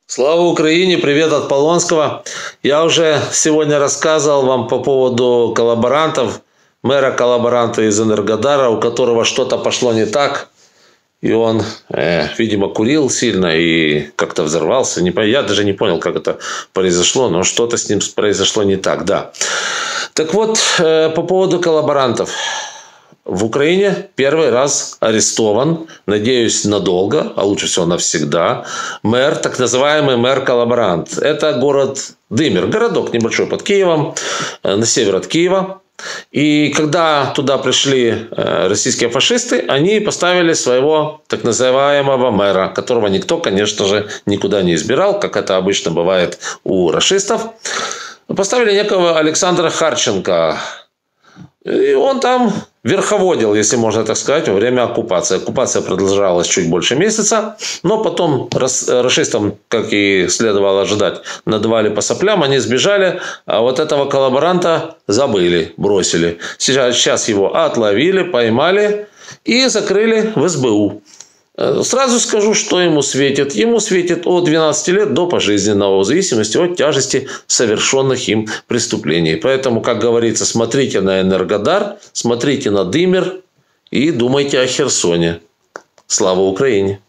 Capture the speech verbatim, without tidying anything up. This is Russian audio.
Слава Украине! Привет от Полонского. Я уже сегодня рассказывал вам по поводу коллаборантов, мэра-коллаборанта из Энергодара, у которого что-то пошло не так. И он, э, видимо, курил сильно и как-то взорвался. Не, я даже не понял, как это произошло, но что-то с ним произошло не так, да. Так вот, э, по поводу коллаборантов. В Украине первый раз арестован, надеюсь, надолго, а лучше всего навсегда, мэр, так называемый мэр-коллаборант. Это город Дымер, городок небольшой под Киевом, на север от Киева. И когда туда пришли российские фашисты, они поставили своего так называемого мэра, которого никто, конечно же, никуда не избирал, как это обычно бывает у рашистов. Поставили некого Александра Харченко. И он там верховодил, если можно так сказать, во время оккупации. Оккупация продолжалась чуть больше месяца, но потом рашистам, как и следовало ожидать, надавали по соплям, они сбежали, а вот этого коллаборанта забыли, бросили. Сейчас, сейчас его отловили, поймали и закрыли в эс бэ у. Сразу скажу, что ему светит. Ему светит от двенадцати лет до пожизненного, в зависимости от тяжести совершенных им преступлений. Поэтому, как говорится, смотрите на Энергодар, смотрите на Дымер и думайте о Херсоне. Слава Украине!